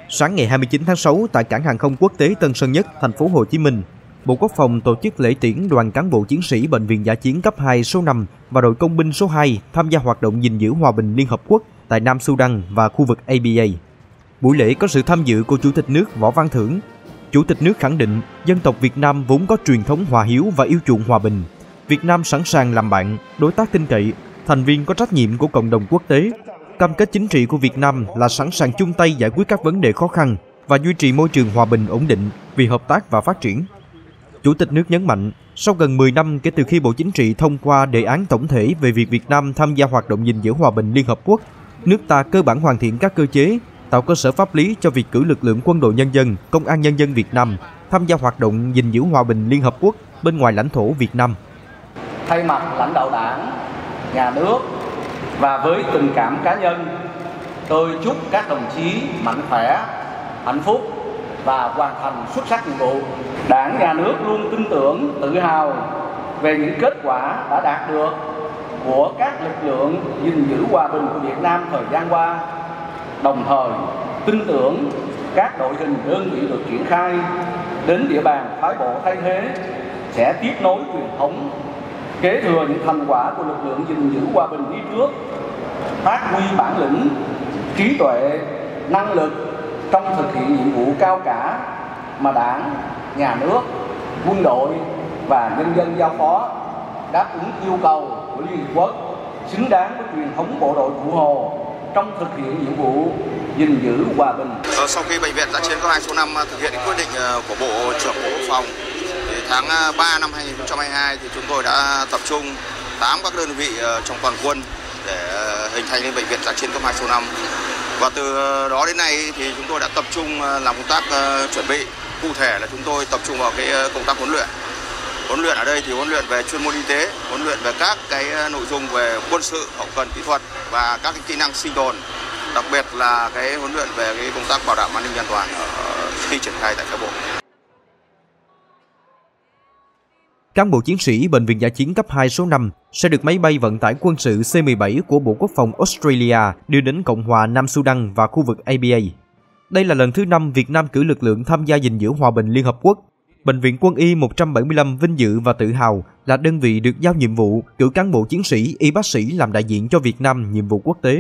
Sáng ngày 29 tháng 6 tại cảng hàng không quốc tế Tân Sơn Nhất, thành phố Hồ Chí Minh, Bộ Quốc phòng tổ chức lễ tiễn đoàn cán bộ chiến sĩ Bệnh viện Dã chiến cấp 2 số 5 và đội công binh số 2 tham gia hoạt động gìn giữ hòa bình Liên Hợp Quốc tại Nam Sudan và khu vực ABA. Buổi lễ có sự tham dự của Chủ tịch nước Võ Văn Thưởng. Chủ tịch nước khẳng định dân tộc Việt Nam vốn có truyền thống hòa hiếu và yêu chuộng hòa bình. Việt Nam sẵn sàng làm bạn, đối tác tin cậy, thành viên có trách nhiệm của cộng đồng quốc tế. Cam kết chính trị của Việt Nam là sẵn sàng chung tay giải quyết các vấn đề khó khăn và duy trì môi trường hòa bình ổn định vì hợp tác và phát triển. Chủ tịch nước nhấn mạnh, sau gần 10 năm kể từ khi Bộ Chính trị thông qua đề án tổng thể về việc Việt Nam tham gia hoạt động gìn giữ hòa bình Liên Hợp Quốc, nước ta cơ bản hoàn thiện các cơ chế, tạo cơ sở pháp lý cho việc cử lực lượng quân đội nhân dân, công an nhân dân Việt Nam tham gia hoạt động gìn giữ hòa bình Liên Hợp Quốc bên ngoài lãnh thổ Việt Nam. Thay mặt lãnh đạo Đảng, Nhà nước và với tình cảm cá nhân, tôi chúc các đồng chí mạnh khỏe, hạnh phúc và hoàn thành xuất sắc nhiệm vụ. Đảng, Nhà nước luôn tin tưởng, tự hào về những kết quả đã đạt được của các lực lượng gìn giữ hòa bình của Việt Nam thời gian qua, đồng thời tin tưởng các đội hình đơn vị được triển khai đến địa bàn phái bộ thay thế sẽ tiếp nối truyền thống, kế thừa những thành quả của lực lượng gìn giữ hòa bình đi trước, phát huy bản lĩnh, trí tuệ, năng lực trong thực hiện nhiệm vụ cao cả mà Đảng, Nhà nước, quân đội và nhân dân giao phó, đáp ứng yêu cầu của Liên Hợp Quốc, xứng đáng với truyền thống bộ đội Cụ Hồ trong thực hiện nhiệm vụ gìn giữ hòa bình. Sau khi Bệnh viện Dã chiến cấp 2 số 5 thực hiện quyết định của Bộ trưởng Bộ Quốc phòng, thì tháng 3 năm 2022 thì chúng tôi đã tập trung 8 các đơn vị trong toàn quân để hình thành lên Bệnh viện Dã chiến cấp 2 số 5. Và từ đó đến nay thì chúng tôi đã tập trung làm công tác chuẩn bị. Cụ thể là chúng tôi tập trung vào cái công tác huấn luyện. Huấn luyện ở đây thì huấn luyện về chuyên môn y tế, huấn luyện về các cái nội dung về quân sự, hậu cần kỹ thuật và các cái kỹ năng sinh tồn. Đặc biệt là cái huấn luyện về cái công tác bảo đảm an ninh an toàn khi triển khai tại phái bộ. Cán bộ chiến sĩ Bệnh viện Dã chiến cấp 2 số 5 sẽ được máy bay vận tải quân sự C-17 của Bộ Quốc phòng Australia đưa đến Cộng hòa Nam Sudan và khu vực ABA. Đây là lần thứ 5 Việt Nam cử lực lượng tham gia gìn giữ hòa bình Liên Hợp Quốc. Bệnh viện Quân y 175 vinh dự và tự hào là đơn vị được giao nhiệm vụ cử cán bộ chiến sĩ, y bác sĩ làm đại diện cho Việt Nam nhiệm vụ quốc tế.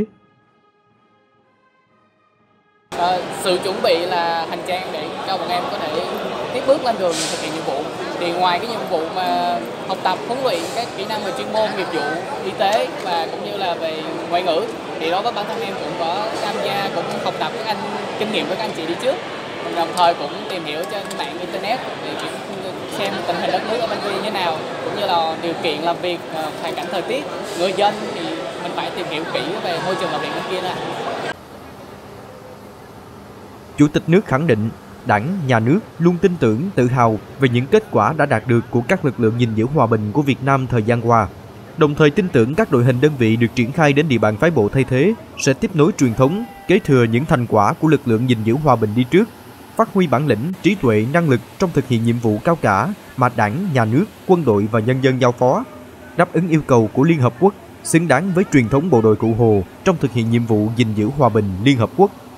Sự chuẩn bị là hành trang để cho bọn em có thể tiếp bước lên đường thực hiện nhiệm vụ. Thì ngoài cái nhiệm vụ mà học tập, huấn luyện các kỹ năng về chuyên môn, nghiệp vụ, y tế và cũng như là về ngoại ngữ, thì đối với bản thân em cũng có tham gia, cũng học tập các kinh nghiệm với các anh chị đi trước. Đồng thời cũng tìm hiểu trên mạng internet để xem tình hình đất nước ở bên kia như thế nào, cũng như là điều kiện làm việc, hoàn cảnh thời tiết, người dân thì mình phải tìm hiểu kỹ về môi trường làm việc bên kia nữa. Chủ tịch nước khẳng định Đảng, Nhà nước luôn tin tưởng, tự hào về những kết quả đã đạt được của các lực lượng gìn giữ hòa bình của Việt Nam thời gian qua. Đồng thời tin tưởng các đội hình đơn vị được triển khai đến địa bàn phái bộ thay thế sẽ tiếp nối truyền thống, kế thừa những thành quả của lực lượng gìn giữ hòa bình đi trước, phát huy bản lĩnh, trí tuệ, năng lực trong thực hiện nhiệm vụ cao cả mà Đảng, Nhà nước, quân đội và nhân dân giao phó, đáp ứng yêu cầu của Liên Hợp Quốc, xứng đáng với truyền thống bộ đội Cụ Hồ trong thực hiện nhiệm vụ gìn giữ hòa bình Liên Hợp Quốc.